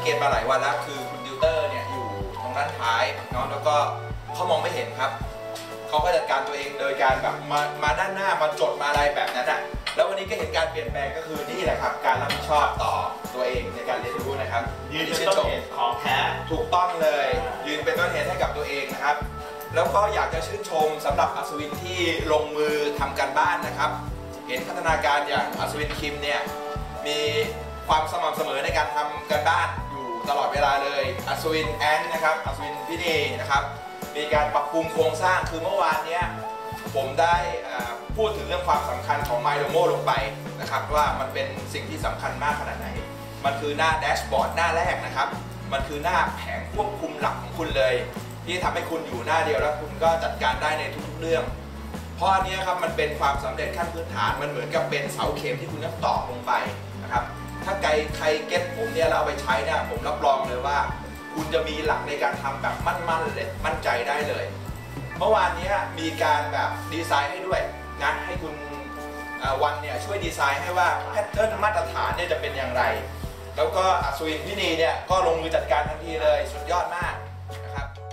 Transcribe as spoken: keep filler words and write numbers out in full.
เกตมาหลายวันแล้วคือคุณติวเตอร์เนี่ยอยู่ตรงด้านท้ายเนาะแล้วก็เขามองไม่เห็นครับเขาก็จัดการตัวเองโดยการแบบมามาด้านหน้ามาจดมาอะไรแบบนั้นอ่ะแล้ววันนี้ก็เห็นการเปลี่ยนแปลงก็คือนี่แหละครับการรับผิดชอบต่อตัวเองในการเรียนรู้นะครับยืนเป็นต้นเหตุของแท้ถูกต้องเลยยืนเป็นต้นเหตุให้กับตัวเองนะครับแล้วก็อยากจะชื่นชมสำหรับอัศวินที่ลงมือทำการบ้านนะครับเห็นพัฒนาการอย่างอัศวินคิมเนี่ยมีความสม่ำเสมอในการทำการบ้านอยู่ตลอดเวลาเลยอัศวินแอนนะครับอัศวินพี่เนนะครับมีการปรับปรุงโครงสร้างคือเมื่อวานเนี้ยผมได้พูดถึงเรื่องความสำคัญของ MyDomo ลงไปนะครับว่ามันเป็นสิ่งที่สำคัญมากขนาดไหนมันคือหน้าแดชบอร์ดหน้าแรกนะครับมันคือหน้าแผงควบคุมหลักของคุณเลยที่ทำให้คุณอยู่หน้าเดียวแล้วคุณก็จัดการได้ในทุกๆเรื่องเพราะอันนี้ครับมันเป็นความสำเร็จขั้นพื้นฐานมันเหมือนกับเป็นเสาเข็มที่คุณต้องตอกลงไปนะครับถ้าใครใครเก็ตผมเนี่ยเราเอาไปใช้เนี่ยผมรับรองเลยว่าคุณจะมีหลักในการทำแบบมั่นๆเลยมั่นใจได้เลยเมื่อวานนี้มีการแบบดีไซน์ให้ด้วยนะให้คุณวันเนี่ยช่วยดีไซน์ให้ว่าแพทเทิร์นมาตรฐานเนี่ยจะเป็นอย่างไรแล้วก็อัศวินพี่นีเนี่ยก็ลงมือจัดการทันทีเลยสุดยอดมากนะครับ